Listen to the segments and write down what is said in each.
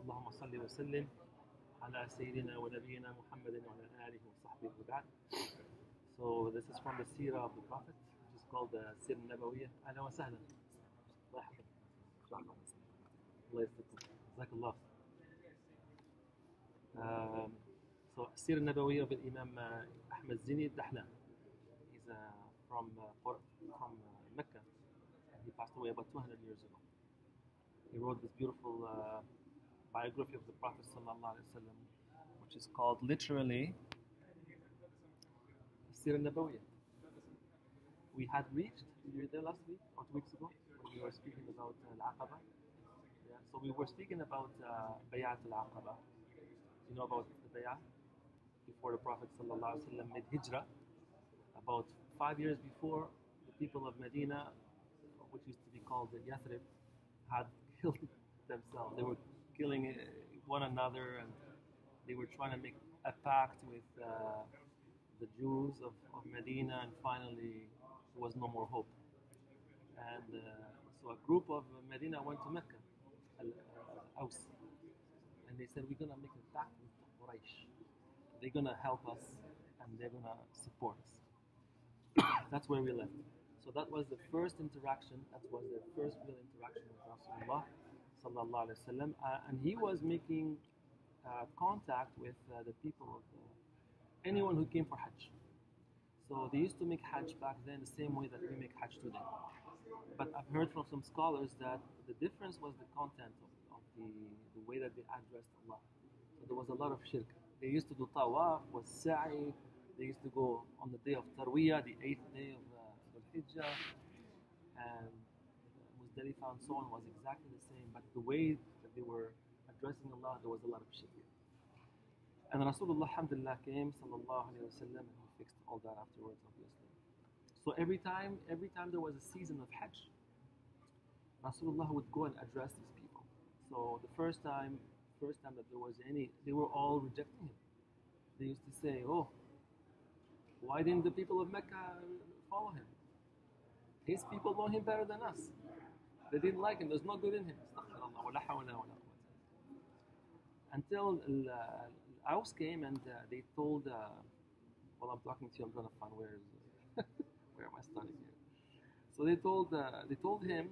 اللهم صل وسلم على سيدنا ونبينا محمد وعلى آله وصحبه وبعد. So this is from the Seerah of the Prophet, which is called the Sirah Nabawiyah. أهلا وسهلا. الله يحفظك. الله يستركم. جزاك الله. So Sirah Nabawiyah of Imam Ahmed Zini Dahlan. He's from Mecca. He passed away about 200 years ago. He wrote this beautiful biography of the Prophet sallallahu alaihi wasallam, which is called literally Sirah Nabawiyah. We had reached, you were there last week or 2 weeks ago when we were speaking about Al-Aqaba. Yeah, so we were speaking about Bay'at Al-Aqaba. You know about the Bay'ah? Before the Prophet sallallahu alaihi wasallam made Hijrah, about 5 years before, the people of Medina, which used to be called the Yathrib, had killed themselves. They were killing one another, and they were trying to make a pact with the Jews of Medina, and finally there was no more hope. And so a group of Medina went to Mecca, Aus, and they said, we're going to make a pact with Quraysh. They're going to help us, and they're going to support us. That's where we left. So that was the first interaction. That was the first real interaction with Rasulullah sallallahu alaihi wasallam, and he was making contact with the people of anyone who came for Hajj. So they used to make Hajj back then the same way that we make Hajj today. But I've heard from some scholars that the difference was the content of the way that they addressed Allah. So there was a lot of shirk. They used to do tawaf, was sa'i. They used to go on the day of Tarwiyah, the 8th day of Hijjah, and Muzdalifah and so on was exactly the same, but the way that they were addressing Allah, there was a lot of shirk. And Rasulullah alhamdulillah came sallallahu alayhi wa sallam, and he fixed all that afterwards, obviously. So every time there was a season of Hajj, Rasulullah would go and address these people. So the first time that there was any, they were all rejecting him. They used to say, oh, why didn't the people of Mecca follow him? His people know him better than us. They didn't like him. There's no good in him. Until Aus came and they told, while I'm talking to you, I'm going to find where am I standing here? So they told him,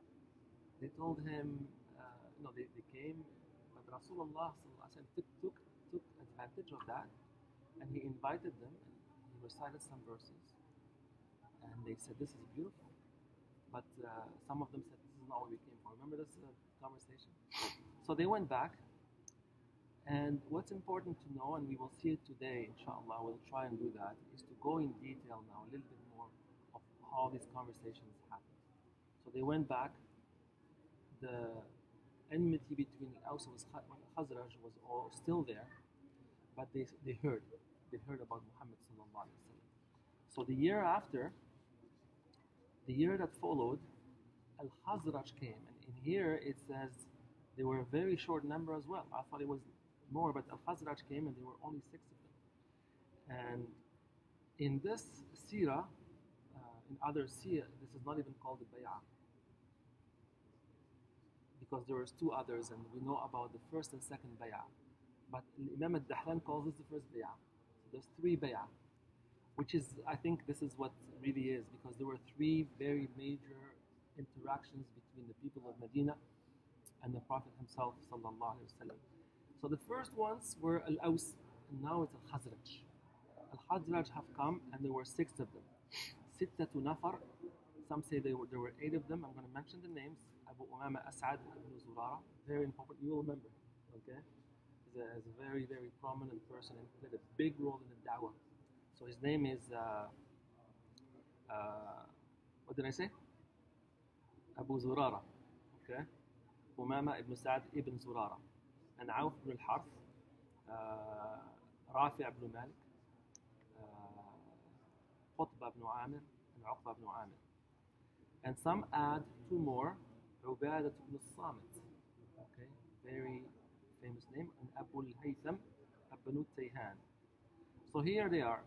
no, they came, but Rasulullah took advantage of that, and he invited them, and he recited some verses. And they said, this is beautiful. But some of them said, this is not what we came for. Remember this conversation? So they went back. And what's important to know, and we will see it today, inshallah, we'll try and do that, is to go in detail now, a little bit more of how these conversations happened. So they went back. The enmity between Aus and Khazraj was all still there. But they heard about Muhammad sallallahu alaihi wasallam. So the year after, the year that followed, Al-Khazraj came, and in here it says they were a very short number as well. I thought it was more, but Al-Khazraj came and there were only 6 of them. And in this seerah, in other seerah, this is not even called the Bay'ah, because there was 2 others, and we know about the first and second Bay'ah. But Imam al-Dahlan calls this the first Bay'ah. So there's 3 Bay'ah, which is, I think this is what really is, because there were 3 very major interactions between the people of Medina and the Prophet himself sallallahu alaihi wasallam. So the first ones were Al-Aus, and now it's Al-Khazraj. Al-Khazraj have come, and there were 6 of them. Sittatu Nafar. Some say there were 8 of them. I'm going to mention the names. Abu Umama As'ad ibn Zurara, very important. You will remember him, okay? He's a very, very prominent person and played a big role in the da'wah. So his name is, what did I say? Abu Zurara, okay? Umama ibn Sa'd ibn Zurara. And Auf ibn al-Harth, Rafi' ibn Malik, Qutbah ibn Amir, and Uqba ibn Amir. And some add 2 more, Ubadah ibn al-Samit, okay? Very famous name, and Abu al-Haytham ibn Tayhan. So here they are.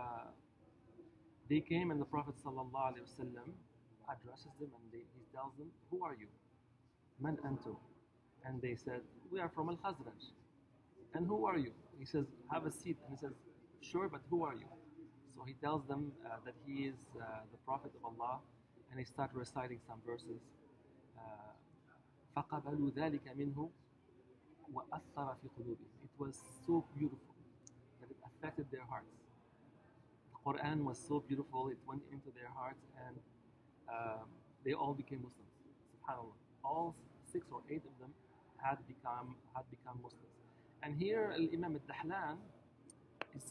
They came, and the Prophet sallallahu alaihi wasallam addresses them, and he tells them, who are you? Man antum? And they said, we are from Al-Khazraj. And who are you? He says, have a seat. And he says, sure, but who are you? So he tells them that he is the Prophet of Allah, and he starts reciting some verses. فَقَبَلُوا ذَلِكَ مِنْهُ وَأَثَّرَ فِي قُلُوبِهِمْ. It was so beautiful that it affected their hearts. The Quran was so beautiful, it went into their hearts, and they all became Muslims. SubhanAllah. All 6 or 8 of them had become Muslims. And here Imam al-Dahlan is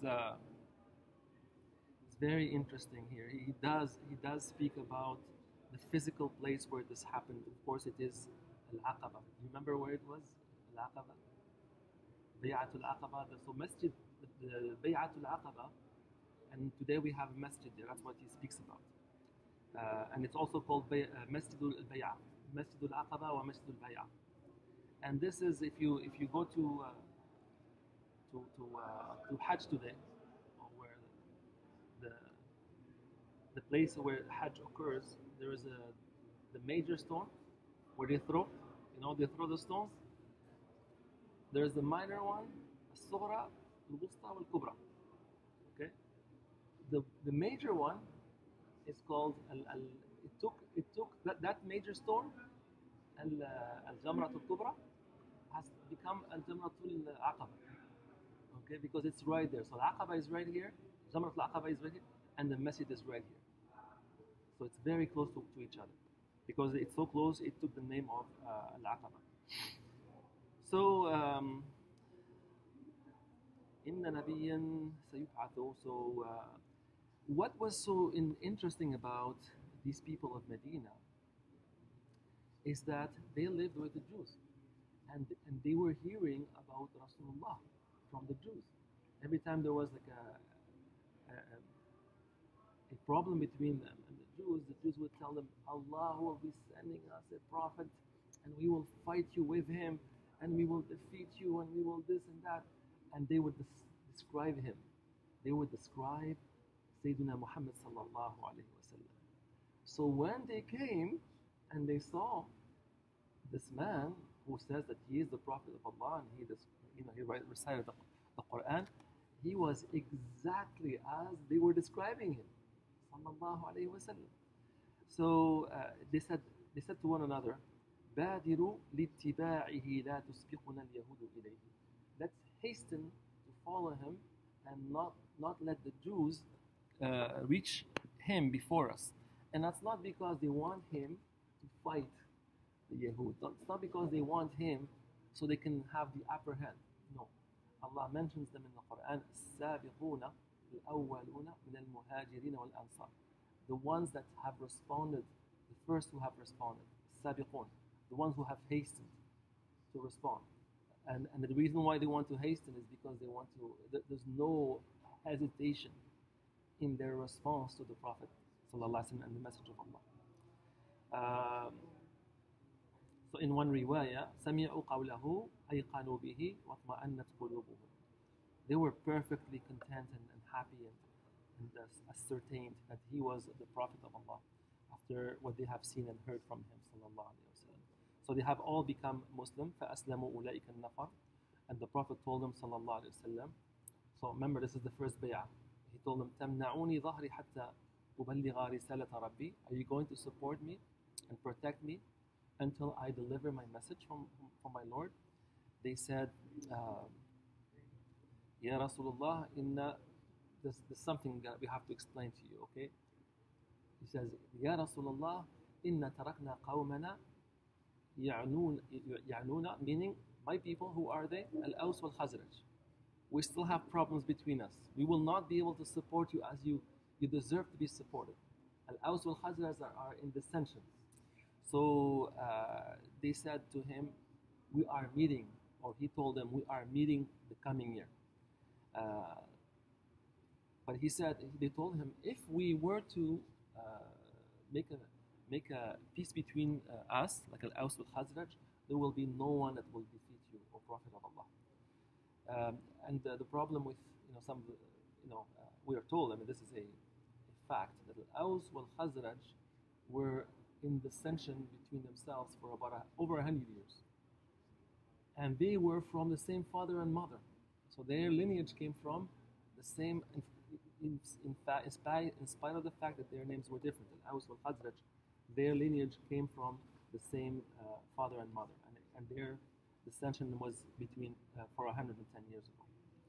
very interesting here. He does speak about the physical place where this happened. Of course, it is Al-Aqaba. You remember where it was? Al-Aqaba, Bay'atul Aqaba. So Masjid, the Bay'atul Aqaba, and today we have a masjid there. That's what he speaks about. And it's also called Masjidul Bay'a, Masjidul Aqaba or Masjidul Bay'a. And this is if you go to Hajj today, or where the place where Hajj occurs, there is the major stone where they throw, they throw the stones. There's the minor one, Al-Sughra, Al-Wusta, Al-Kubra. Okay, the major one is called it took that major stone, Al-Jamrat Al-Kubra, has become Al-Jamratul Aqaba. Okay, because it's right there. So Al-Aqaba is right here, Jamrat Al-Aqaba is right here, and the masjid is right here. So it's very close to each other. Because it's so close, it took the name of Al-Aqaba. So, Inna Nabiyyan Sayub'athu. So, what was so interesting about these people of Medina is that they lived with the Jews. And they were hearing about Rasulullah from the Jews. Every time there was like a problem between them and the Jews would tell them, Allah will be sending us a prophet, and we will fight you with him, and we will defeat you, and we will this and that. And they would describe him. They would describe Sayyidina Muhammad sallallahu alayhi wa sallam. So when they came and they saw this man who says that he is the Prophet of Allah, and he recited the Quran, he was exactly as they were describing him, sallallahu alayhi wa sallam. So they said to one another, بادروا لاتباعه لا تسبقنا اليهود إليه. Let's hasten to follow him and not let the Jews reach him before us. And that's not because they want him to fight the Yahud. It's not because they want him so they can have the upper hand. No. Allah mentions them in the Quran, السابقون الأولون من المهاجرين والأنصار. The ones that have responded, the first who have responded, السابقون, the ones who have hastened to respond. And the reason why they want to hasten is because they want to, there's no hesitation in their response to the Prophet ﷺ and the message of Allah. So in one riwayah, سَمِعُوا قَوْلَهُ أَيْقَنُوا بِهِ وَاطْمَأَنَّتْ قُلُوبُهُم. They were perfectly content and happy and ascertained that he was the Prophet of Allah after what they have seen and heard from him sallallahu alaihi wasallam. So they have all become Muslim. فَأَسْلَمُوا أُولَٰئِكَ النَّفَرِ. And the Prophet told them sallallahu alaihi wasallam. So remember, this is the first bay'ah. He told them, تَمْنَعُونِي ظَهْرِي حَتَّى أُبَلِّغَ رِسَالَةَ رَبِّي. Are you going to support me and protect me until I deliver my message from my Lord? They said, Ya Rasulullah, there's something that we have to explain to you, okay? He says, Ya Rasulullah, inna tarakna qawmana ya'nuna, meaning my people, who are they? Al-Aws wal-Khazraj. We still have problems between us. We will not be able to support you as you deserve to be supported. Al-Aws wal-Khazraj are in dissension. So they said to him, we are meeting, or he told them, we are meeting the coming year. But they told him, if we were to make a peace between us, like Al-Aws al-Khazraj, there will be no one that will defeat you, O Prophet of Allah. And the problem with some, we are told, this is a fact, that Al-Aws wal-Khazraj were in dissension between themselves for about over 100 years. and they were from the same father and mother. So their lineage came from the same, in spite of the fact that their names were different. Al-Aws wal-Khazraj, their lineage came from the same father and mother, and their dissension was between for 110 years ago.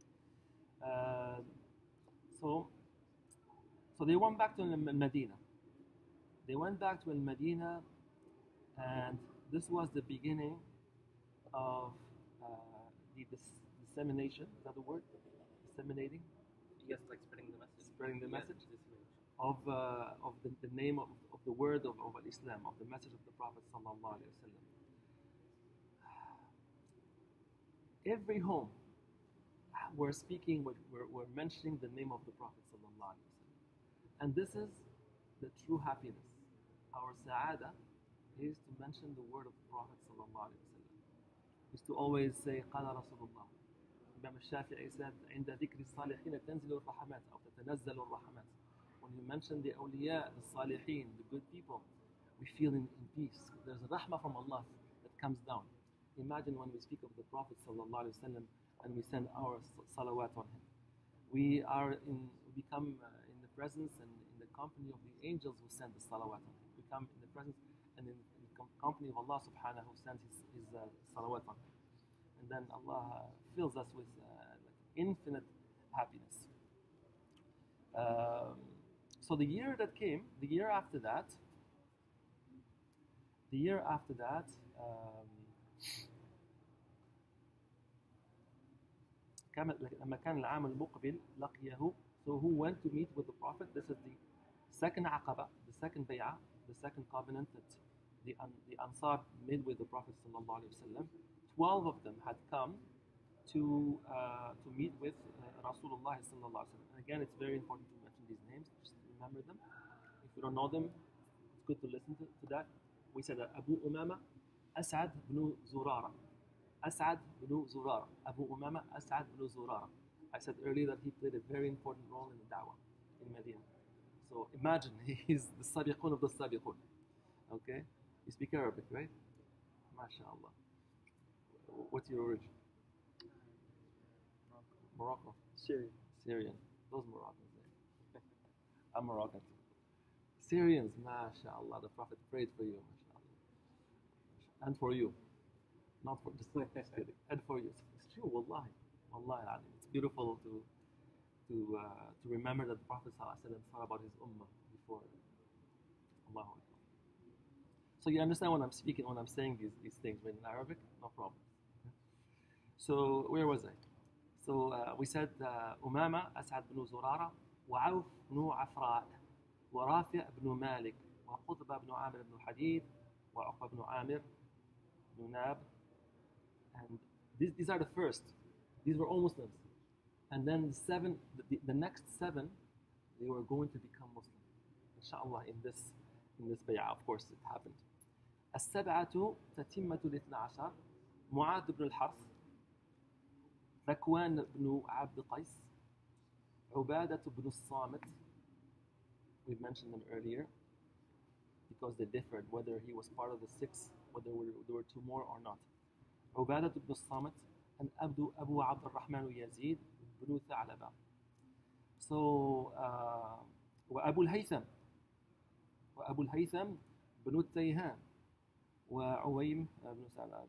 So they went back to Medina. They went back to Medina, and this was the beginning of the dissemination. Is that the word? Disseminating? Yes, like spreading the message. Spreading the Yes, message dissemination. of the name of the word of Islam, of the message of the Prophet sallallahu alaihi wasallam. Every home we're speaking, we're mentioning the name of the Prophet sallallahu alaihi wasallam, and this is the true happiness. Our sa'ada is to mention the word of the Prophet sallallahu alaihi wasallam. Is to always say قال رسول الله. Imam al-Shafi'i said عند ذكر الصالحين تنزل الرحمات أو تتنزل الرحمات. When you mention the awliya, the salihin, the good people, we feel in peace. There's a rahmah from Allah that comes down. Imagine when we speak of the Prophet sallallahu alaihi wasallam and we send our salawat on him. We become in the presence and in the company of the angels who send the salawat on him. We come in the presence and in the company of Allah subhanahu who sends his salawat on him. And then Allah fills us with infinite happiness. So the year that came, the year after that, لما كان العام المقبل لقيه, so who went to meet with the Prophet. This is the second aqaba, the second bay'ah, the second covenant that the Ansar made with the Prophet sallallahu alaihi wasallam. 12 of them had come to meet with Rasulullah sallallahu alaihi wasallam. And again, it's very important to mention these names, just remember them. If you don't know them, it's good to listen to that. We said Abu Umama, As'ad ibn Zurara. As'ad ibn Zurara. Abu Umama, As'ad ibn Zurara. I said earlier that he played a very important role in the da'wah in Medina. So imagine, he's the Sabiqun of the Sabiqun. Okay? You speak Arabic, right? MashaAllah. What's your origin? Morocco. Syrian. Those Moroccans there. I'm Moroccan too. Syrians, MashaAllah. The Prophet prayed for you, MashaAllah. And for you. Not for just kidding. And for you. It's true, wallahi. Wallahi. It's beautiful to remember that the Prophet ﷺ thought about his ummah before. Allahu Akbar. So you understand when I'm speaking, when I'm saying these things in Arabic? No problem. So where was I? So we said Umama, As'ad ibn Zurara, وعوف بن عفراء, ورافع بن مالك, وقطبة بن عامر بن حديد, وعقبة بن عامر بن ناب. And these are the first. These were all Muslims. And then the next 7, they were going to become Muslim. Inshallah, in this bay'ah, of course, it happened. السبعة تتمة الاثنى عشر, معاذ بن الحرث, ذكوان بن عبد قيس, عبادة بن الصامت. We've mentioned them earlier because they differed whether he was part of the 6, whether there were 2 more or not. عبادة بن الصامت and Abu عبد الرحمن يزيد بن ثعلبة. So وأبو الهيثم بن التيهان, وعويم بن ثعلبة.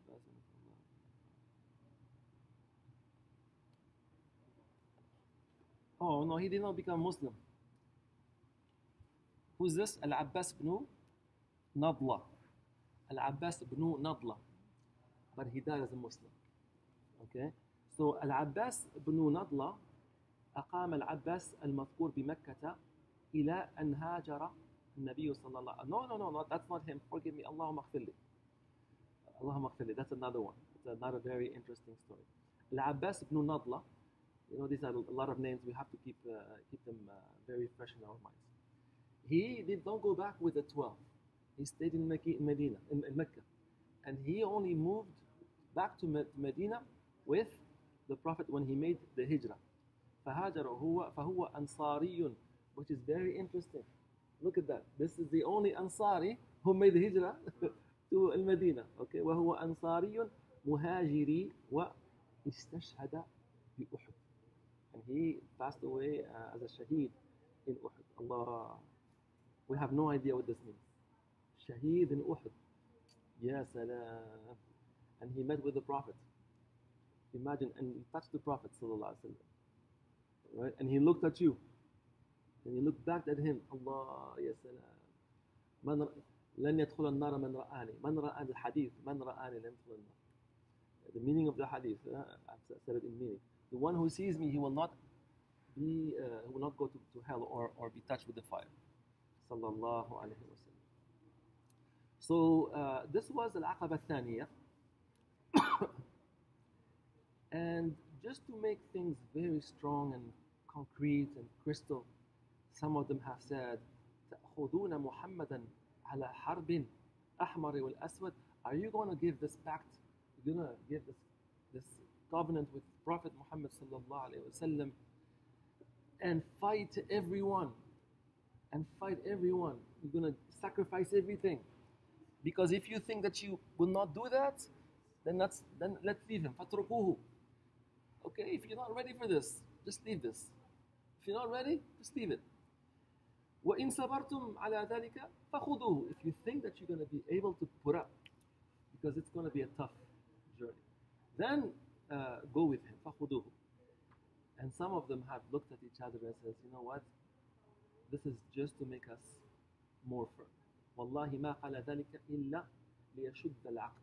Oh no, he did not become Muslim. Who's this? Al-Abbas ibn Nadla. Al-Abbas ibn Nadla. But he died as a Muslim. Okay? So Al-Abbas ibn Nadla أقام العباس المذكور بمكة إلى أن هاجر النبي صلى الله عليه وسلم. No, that's not him. Forgive me. اللهم اغفر لي. اللهم اغفر لي. That's another one. It's another very interesting story. Al-Abbas ibn Nadla. You know, these are a lot of names. We have to keep them very fresh in our minds. He don't go back with the 12. He stayed in Medina, in Mecca. And he only moved back to Medina with the Prophet when he made the Hijrah. فهو أنصاري, which is very interesting. Look at that. This is the only Ansari who made the Hijrah to Medina. Okay, وهو أنصاري مهاجري واستشهد بأحد. And he passed away as a shaheed in Uhud. Allah, we have no idea what this means. Shaheed in Uhud. Ya salam. And he met with the Prophet. Imagine, and he touched the Prophet sallallahu alaihi wasallam. Right? And he looked at you. And you looked back at him. Allah, ya salam. من لن يدخل النار من رآني. من رآني الحديث. من رآني لن يدخل النار. The meaning of the hadith, I've said it in meaning. The one who sees me, he will not go to hell or be touched with the fire. Sallallahu alayhi wa sallam. So this was Al-Aqaba Thaniya. And just to make things very strong and concrete and crystal, some of them have said, تأخذون محمدا على حرب أحمر والأسود. Are you going to give this pact? You're going to give this covenant with Prophet Muhammad sallallahu alayhi wa sallam and fight everyone. And fight everyone. You're going to sacrifice everything. Because if you think that you will not do that, then let's leave him. فَاتْرُكُوهُ. Okay, if you're not ready for this, just leave this. If you're not ready, just leave it. وَإِن صَبَرْتُمْ عَلَى ذَلِكَ فَخُذُوهُ. If you think that you're going to be able to put up, because it's going to be a tough journey, then go with him. فَخُذُوهُ. And some of them have looked at each other and says, you know what? This is just to make us more firm. وَاللَّهِ مَا قَالَ ذَلِكَ إِلَّا لِيَشُدَّ الْعَقْدِ.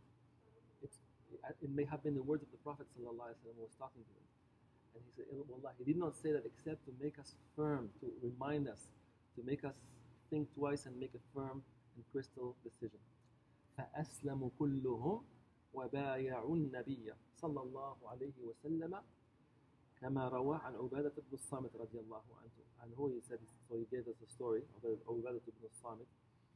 It may have been the words of the Prophet sallallahu alaihi wasallam who was talking to him. And he said, Wallah, he did not say that except to make us firm, to remind us, to make us think twice and make a firm and crystal decision. فَأَسْلَمُوا كُلُّهُمْ وَبَايَعُوا النَّبِيَّ صلى الله عليه وسلم كما روى عن عبادة بن الصامت رضي الله عنه. And who he said, so he gave us a story of عبادة بن الصامت.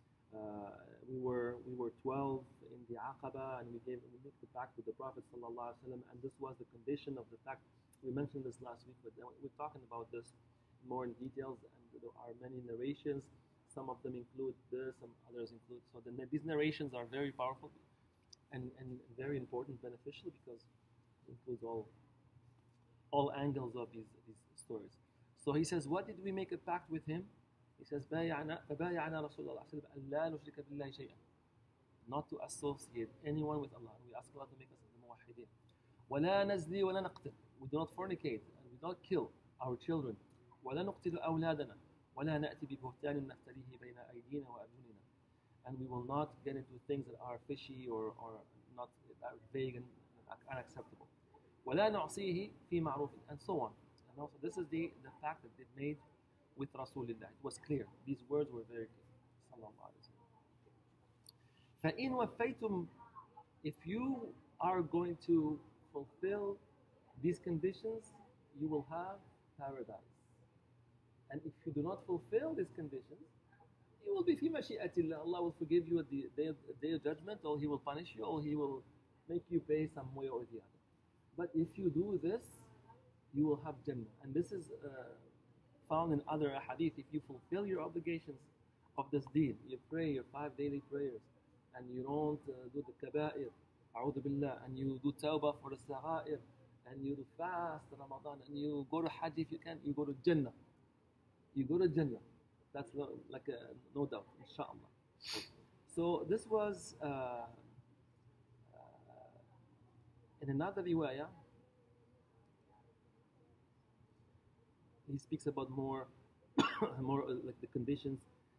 We were 12 in the Aqaba, and we made the pact with the Prophet sallallahu alaihi wasallam, and this was the condition of the pact. We mentioned this last week, but we're talking about this more in details, and there are many narrations. Some of them include this, some others include. So these narrations are very powerful and very important, beneficial, because it includes all angles of these stories. So he says, what did we make a pact with him? He says, فَبَايَعْنَا رَسُولَ اللَّهِ صلى الله عليه وسلم أَلَّا نُشْرِكَ بِاللَّهِ شَيْئًا. Not to associate anyone with Allah. We ask Allah to make us the muwahhidin. وَلَا نَزْلِي وَلَا نَقْتِلْ. We do not fornicate and we do not kill our children. وَلَا نُقْتِلُ أَوْلَادَنَا وَلَا نَأْتِي بِبُهْتَانٍ نَفْتَرِيهِ بَيْنَ أَيْدِينَا وَأَرْجُلِنَا. And we will not get into things that are fishy or not that are vague and unacceptable. وَلَا نُعْصِيهِ فِي مَعْرُوفٍ. And so on. And also this is the fact that they've made with Rasulullah. It was clear. These words were very clear. فَإِنْ وَفَّيْتُمْ. If you are going to fulfill these conditions, you will have paradise. And if you do not fulfill these conditions, you will be فِي مَشِيئَةِ اللَّهِ. Allah will forgive you at the day of judgment, or He will punish you, or He will make you pay some way or the other. But if you do this, you will have Jannah. And this is found in other hadith. If you fulfill your obligations of this deed, you pray your 5 daily prayers, and you don't do the kaba'ir, a'udhu billah, and you do tawbah for the sagha'ir, and you do fast Ramadan, and you go to Hajj if you can, you go to Jannah. You go to Jannah. That's no doubt, inshallah. So this was in another riwayah. He speaks about more like the conditions.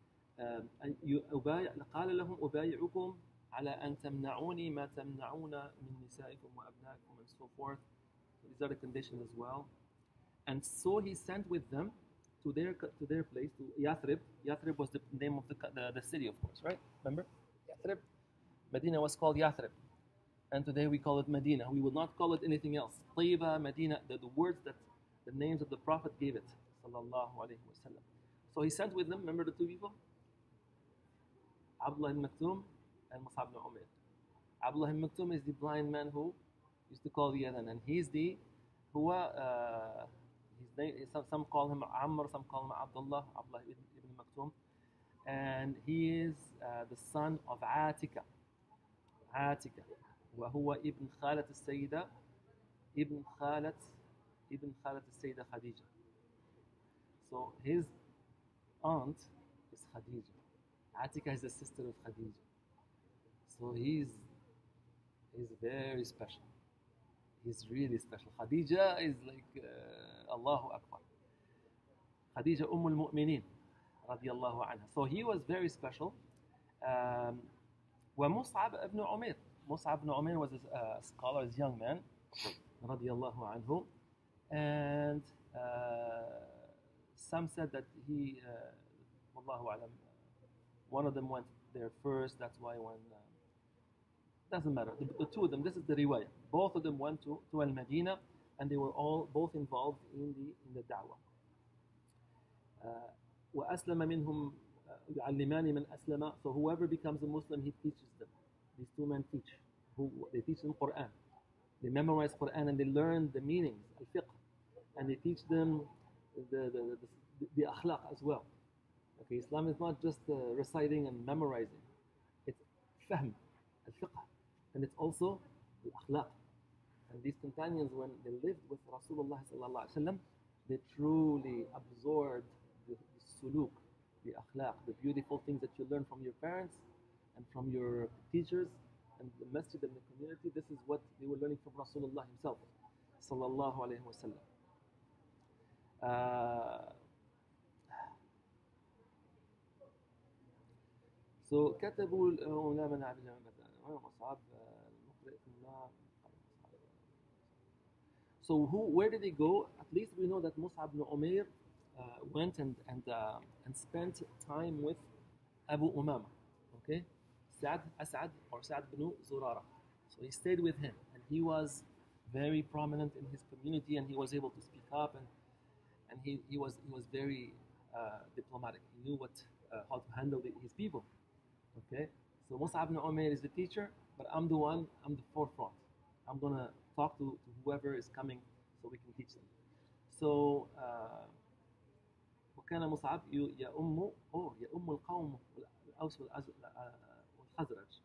قال لهم أبايعكم على أن تمنعوني ما تمنعون من نسائكم وأبنائكم, and so forth. So these are the conditions as well. And so he sent with them to their place, to Yathrib. Yathrib was the name of the city, of course, right? Remember? Yathrib. Medina was called Yathrib. And today we call it Medina. We will not call it anything else. Tayyiba, Medina, the words that the names of the Prophet gave it. Sallallahu alayhi wa sallam. So he sent with them, remember the two people? Abdullah ibn Maktoum and Mus'ab ibn Umair. Abdullah ibn Maktoum is the blind man who used to call the adhan, and he's the his name, some call him Amr, some call him Abdullah ibn Maktoum, and he is the son of Atika. وهو ابن خالة ابن خالة السيدة خديجة. So his aunt is Khadija. Atika is the sister of Khadija. So he's very special. He's really special. Khadija is like Allahu Akbar. Khadija al-Mu'minin radiyallahu anha. So he was very special. ومصعب ابن عمير. Mus'ab ibn Umair was a scholar, a young man, radiyallahu anhu. And some said that he, wallahu alam, one of them went there first. That's why one doesn't matter. The two of them, this is the riwayah. Both of them went to Al-Madinah, and they were all both involved in the da'wah. وأسلم منهم يعلمان من أسلم. So whoever becomes a Muslim, he teaches them. These two men teach. They teach them Quran. They memorize Quran and they learn the meanings, al-fiqh, and they teach them the akhlaq as well. Okay, Islam is not just reciting and memorizing. It's fahm, al-fiqh, and it's also al-akhlaq. And these companions, when they lived with Rasulullah sallallahu alaihi wasallam, they truly absorbed the suluk, the akhlaq, the beautiful things that you learn from your parents and from your teachers and the masjid and the community. This is what they were learning from Rasulullah himself sallallahu alaihi wasallam. So كتبوا لا منع مصعب المقرئ So where did he go? At least we know that Mus'ab ibn Umair went and spent time with Abu Umama. Okay, As'ad or Sa'd ibn Zurara. So he stayed with him, and he was very prominent in his community, and he was able to speak up, and he was very diplomatic. He knew how to handle his people. Okay, so Mus'ab ibn Umair is the teacher, but I'm the forefront. I'm gonna talk to whoever is coming so we can teach them. So وكان مصعب يؤم القوم الأوس والخزرج.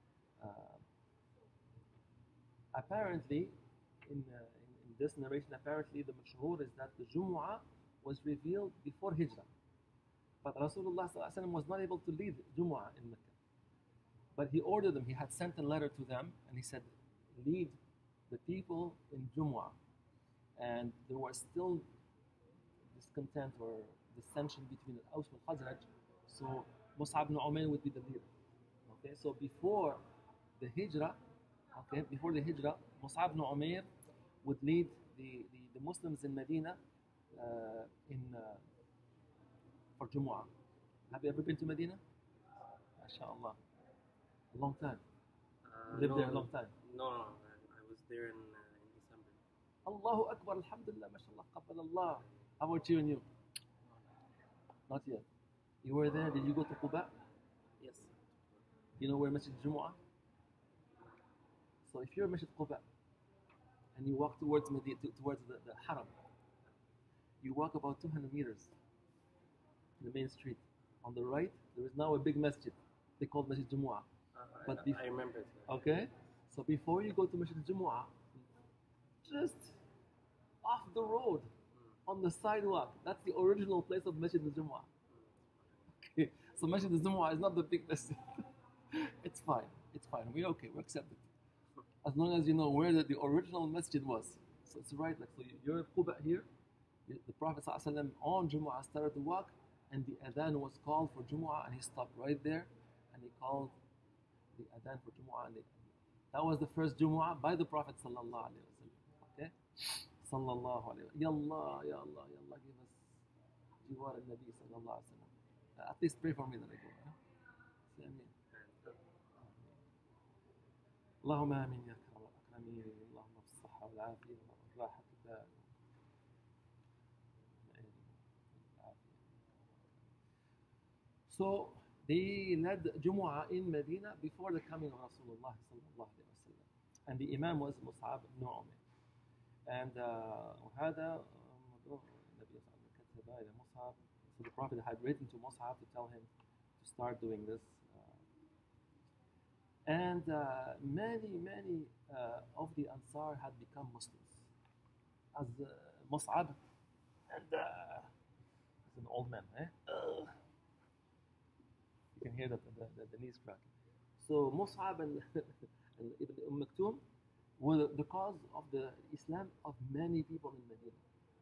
Apparently, in this narration, apparently the mashhur is that the Jumu'ah was revealed before Hijrah. But Rasulullah was not able to lead Jumu'ah in Mecca. But he ordered them, he had sent a letter to them, and he said, lead the people in Jumu'ah. And there was still discontent or dissension between the Aws and Khazraj. So Mus'ab ibn Umair would be the leader. Okay, so before the Hijrah, Mus'ab ibn Umair would lead the Muslims in Medina for Jumu'ah. Have you ever been to Medina? MashaAllah. A long time. Lived there a long time. No, I was there in December. Allahu Akbar, Alhamdulillah, MashaAllah, Qabbal Allah. How about you and you? Not yet. You were there, did you go to Quba? Yes. You know where Masjid Jumu'ah? So if you're Masjid Quba and you walk towards Medina, towards the Haram, you walk about 200 meters in the main street. On the right, there is now a big masjid. They call it Masjid Jumu'ah. I remember it. Okay? So before you go to Masjid Jumu'ah, just off the road, on the sidewalk, that's the original place of Masjid Jumu'ah. Okay? So Masjid Jumu'ah is not the big masjid. It's fine. We're okay. We accept it. As long as you know where the original masjid was. So it's right. Like, so you're at Quba here. The Prophet ﷺ on Jumu'ah started to walk, and the adhan was called for Jumu'ah, and he stopped right there, and he called the adhan for Jumu'ah. And that was the first Jumu'ah by the Prophet sallallahu alaihi wasallam. Okay, sallallahu alaihi wasallam. Ya Allah, give us jiwar al-Nabi sallallahu alaihi wasallam. At least pray for me that I go. Say Ameen. اللهم آمين يا أكرم الأكرمين. اللهم بالصحة والعافية والراحة الدائمة. So they led Jumu'ah in Medina before the coming of Rasulullah sallallahu alaihi wasallam, and the Imam was Mus'ab ibn Umair. And وهذا النبي صلى الله عليه وسلم كتب إلى مصعب. So the Prophet had written to Mus'ab to tell him to start doing this. And many of the Ansar had become Muslims. As Mus'ab, and he's an old man, eh? You can hear the knees cracking. So Mus'ab and Ibn Maktoum were the cause of the Islam of many people in Medina.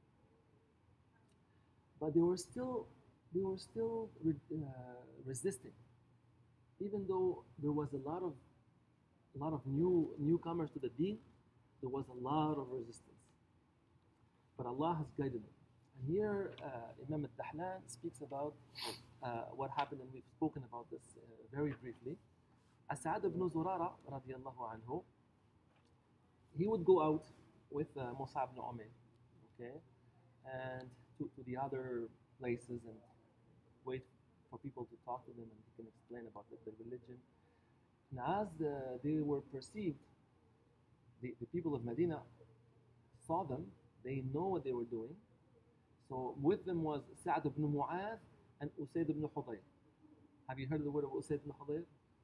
But they were still resisting, even though there was a lot of newcomers to the Deen. There was a lot of resistance, but Allah has guided them. And here Imam al-Dahlan speaks about what happened, and we've spoken about this very briefly. As'ad ibn Zurara radiallahu anhu, he would go out with Mus'ab ibn Umayr, okay, and to the other places and wait for people to talk to them, and he can explain about the religion. And as they were perceived, the people of Medina saw them, they know what they were doing. So with them was Sa'd ibn Mu'adh and Usayd ibn Hudayr. Have you heard the word of Usayd ibn Hudayr?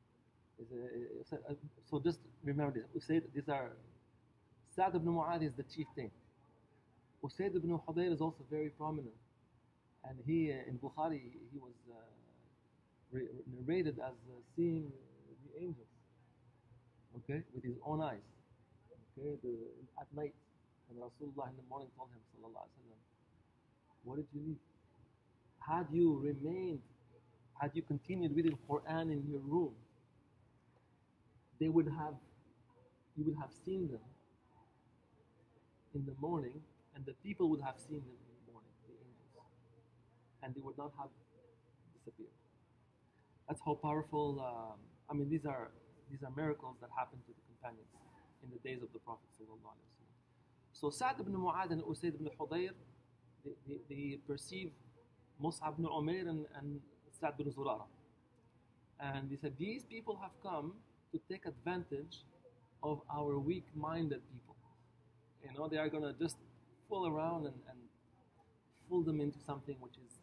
So just remember this. Usayd, these are, Sa'd ibn Mu'adh is the chieftain. Usayd ibn Hudayr is also very prominent. And he, in Bukhari, he was narrated as seeing the angels, okay, with his own eyes, okay, at night. And Rasulullah in the morning told him, sallallahu alaihi wasallam, what did you leave? Had you continued reading Quran in your room, you would have seen them in the morning, and the people would have seen them in the morning, the angels, and they would not have disappeared. That's how powerful. These are miracles that happened to the companions in the days of the Prophet sallallahu alaihi wasallam. So Sa'd ibn Mu'adh and Usayd ibn Hudayr, they perceive Mus'ab ibn Umayr and Sa'd ibn Zurara. And they said, these people have come to take advantage of our weak-minded people. They are going to just fool around and fool them into something which is,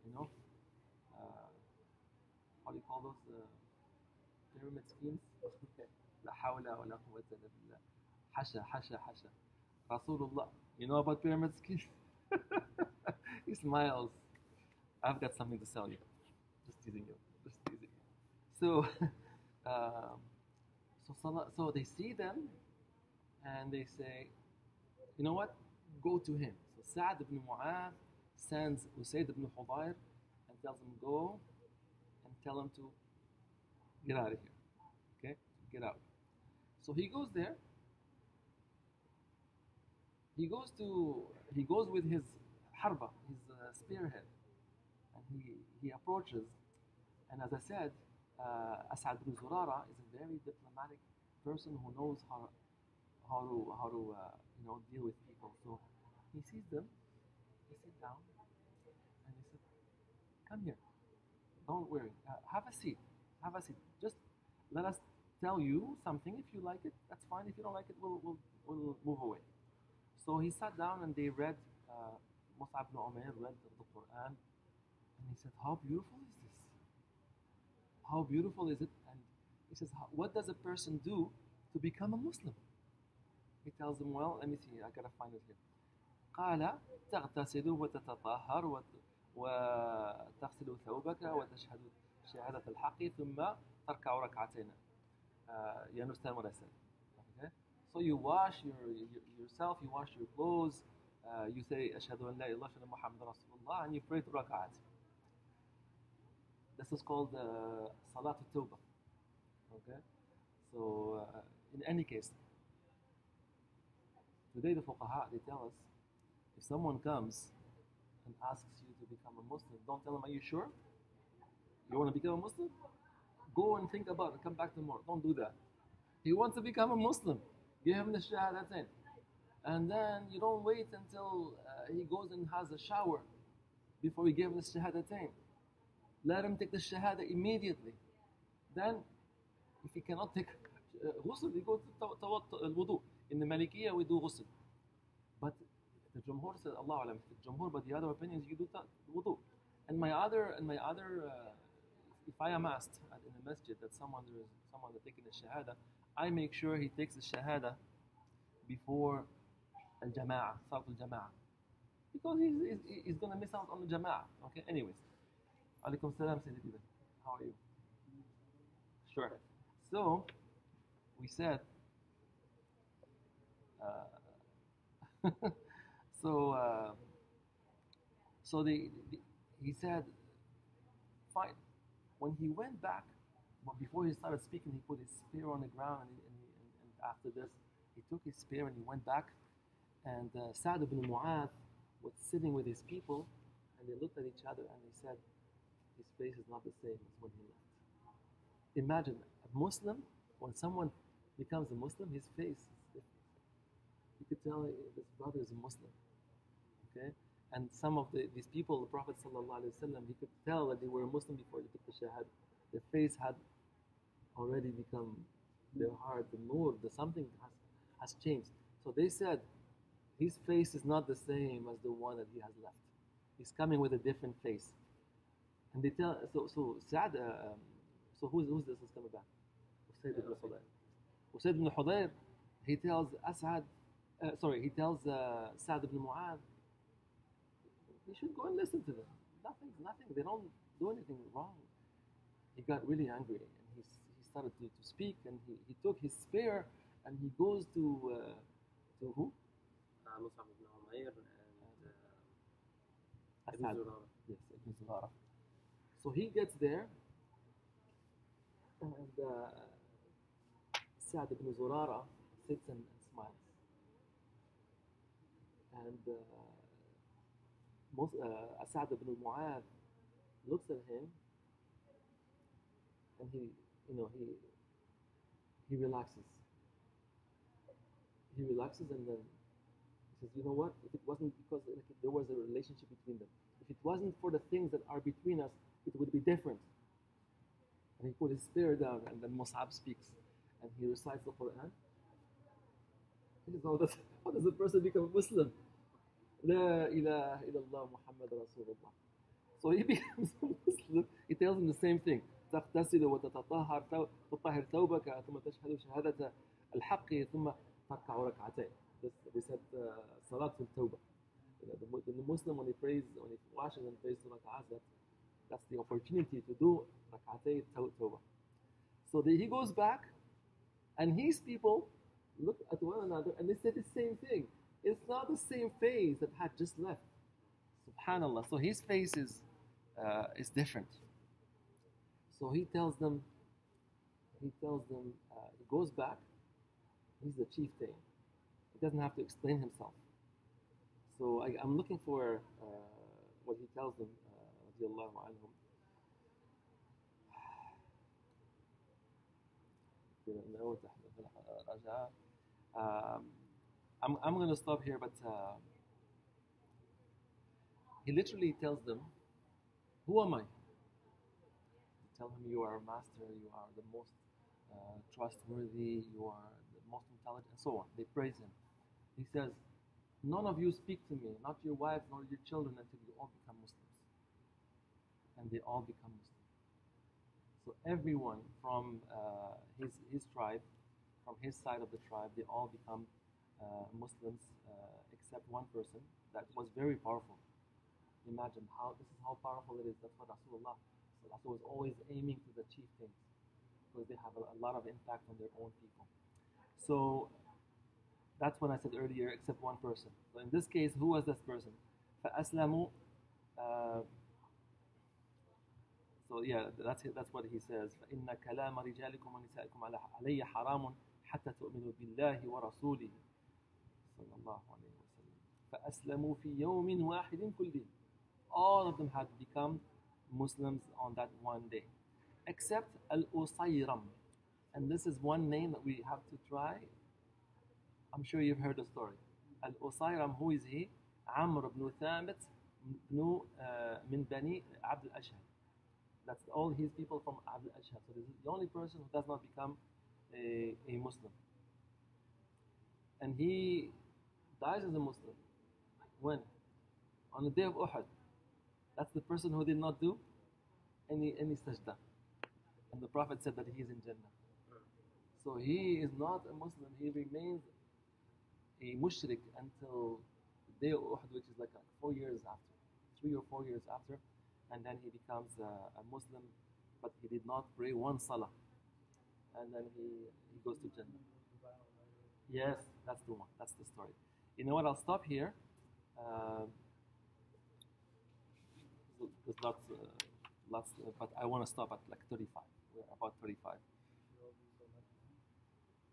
how do you call those pyramid schemes? La hawla wa la quwwata illa billah. Hasha. Rasulullah. You know about pyramid schemes? He smiles. I've got something to sell you. Just teasing you. So, so they see them and they say, you know what? Go to him. So Sa'd ibn Mu'adh sends Usayd ibn Hudayr and tells him, go and tell him to get out of here. Okay? Get out. So he goes there. He goes with his harba, his spearhead, and he approaches. And as I said, As'ad ibn Zurara is a very diplomatic person who knows how to deal with people. So he sees them, he sits down, and he said, "Come here, don't worry, have a seat. Just let us tell you something. If you like it, that's fine. If you don't like it, we'll move away." So he sat down and they read. Mus'ab ibn Umayr read the Quran, and he said, "How beautiful is this? How beautiful is it?" And he says, "What does a person do to become a Muslim?" He tells them, "Well, let me see. I gotta find it here." قال تغتسل وتتطهر وتغسل ثوبك وتشهد شهادة الحق ثم تركع ركعتين ينستان ورسل. Okay? So you wash yourself, you wash your clothes, you say أشهد أن لا إله إلا الله محمد رسول الله, and you pray 2 rak'at. This is called Salat al-Tawbah. Okay? So in any case, today the fuqaha, they tell us, if someone comes and asks you to become a Muslim, don't tell him, "Are you sure? You want to become a Muslim? Go and think about it, come back tomorrow." Don't do that. He wants to become a Muslim. Give him the shahadatain. And then you don't wait until he goes and has a shower before you give him the shahadatain. Let him take the shahada immediately. Then, if he cannot take ghusl, he goes to al-wudu. In the Malikiyah, we do ghusl. But the Jumhur said, Allah Alam, the Jumhur, but the other opinions, you do wudu. And my other if I am asked in a masjid that someone is taking a shahada, I make sure he takes the shahada before al-jama'ah, salat al-jama'ah, because he's going to miss out on the jama'ah. Okay, anyways. Alaikum salam, Sayyidi. How are you? Sure. So, we said, so, he said, fine. When he went back, but before he started speaking, he put his spear on the ground, and after this, he took his spear and he went back. And Sa'd ibn Mu'adh was sitting with his people, and they looked at each other and they said, his face is not the same as when he left. Imagine a Muslim, when someone becomes a Muslim, his face is different. You could tell this brother is a Muslim. Okay? And some of these people, the Prophet ﷺ, he could tell that they were a Muslim before they took the Shahad. Their face had already become, their heart, the nur, something has changed. So they said, his face is not the same as the one that he has left. He's coming with a different face. And they tell, so Sa'd, so who's this is coming back? Usayd ibn Hudayr. Usayd ibn Hudayr, he tells Sa'd ibn Mu'adh, you should go and listen to them. Nothing, they don't do anything wrong. He got really angry and he started to speak, and he took his spear and he goes to who? Mus'ab ibn Umayr and Asad. Ibn Zurara. Yes, Ibn Zurara. So he gets there, and Sa'd ibn Zurara sits and smiles. And Asad ibn Mu'adh looks at him, and he relaxes. He relaxes, and then he says, you know what? If it wasn't because there was a relationship between them, if it wasn't for the things that are between us, it would be different. And he put his spear down, and then Mus'ab speaks, and he recites the Quran. He says, how does a person become a Muslim? La ilaha illallah Muhammad Rasulullah. So he becomes a Muslim. He tells him the same thing. تغتسل وتتطهر تطهر ثوبك ثم تشهد شهادة الحق ثم تركع ركعتين. We said salat al-tawbah. The Muslim, when he washes and prays to rak'ahs, that's the opportunity to do rak'atay tawbah. So he goes back, and his people look at one another and they say the same thing. It's not the same face that had just left. Subhanallah. So his face is different. So he tells them, he goes back. He's the chieftain. He doesn't have to explain himself. So I'm looking for what he tells them. Radiallahu anhum. I'm going to stop here, but he literally tells them, who am I? They tell him, you are a master, you are the most trustworthy, you are the most intelligent, and so on. They praise him. He says, none of you speak to me, not your wives nor your children, until you all become Muslims. And they all become Muslims. So everyone from his tribe, from his side of the tribe, they all become Muslims, except one person that was very powerful. Imagine this is how powerful it is. That's what Rasulullah was always aiming to the chieftains, because they have a lot of impact on their own people. So that's what I said earlier, except one person. So in this case, who was this person? فَأَسْلَمُوا. So yeah, that's what he says. فَإِنَّ كَلَامَ رِجَالِكُمْ وَنِسَائِكُمْ عَلَيَّ حَرَامٌ حَتَّى تُؤْمِنُوا بِاللَّهِ وَرَسُولِهِ صلى الله عليه وسلم. فَأَسْلَمُوا فِي يَوْمٍ وَاحِدٍ كُلِّهِمْ. All of them had become Muslims on that one day, except Al-Usayram. And this is one name that we have to try. I'm sure you've heard the story. Al-Usayram, who is he? Amr ibn Thabit min Bani Abd al-Ashhad. That's all his people from Abd al-Ashhad. So this is the only person who does not become a Muslim. And he dies as a Muslim. When? On the day of Uhud. That's the person who did not do any sajda. and the Prophet said that he is in Jannah. So he is not a Muslim. He remains a mushrik until the day of Uhud, which is like 4 years after, 3 or 4 years after, and then he becomes a Muslim, but he did not pray one salah, and then he goes to Jannah. Yes, that's the one. That's the story. You know what? I'll stop here. There's lots, but I want to stop at like 35. We're about 35.